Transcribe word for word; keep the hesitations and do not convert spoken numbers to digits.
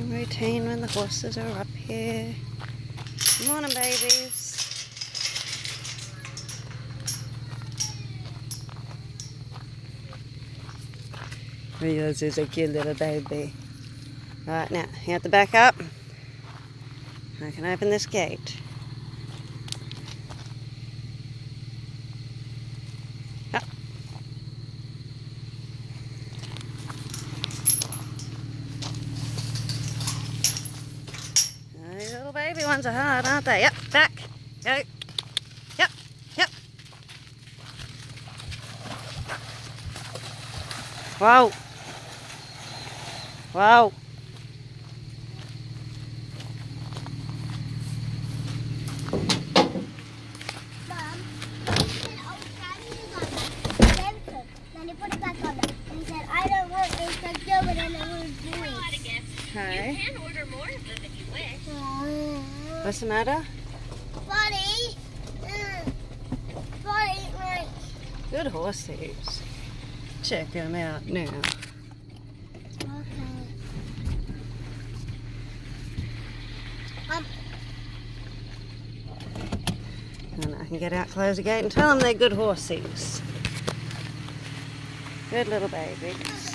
morning routine when the horses are up here. Good morning, babies. Yours is a cute little baby. Right, now you have to back up. I can open this gate. Up. These little baby ones are hard, aren't they? Yep, back. Go. Yep, yep. Wow. Wow. Okay. You can order more of them if you wish. What's the matter? Buddy. Mm. Buddy, right. Good horses. Check them out now. Okay. Um. And I can get out, close the gate and tell them they're good horses. Good little babies.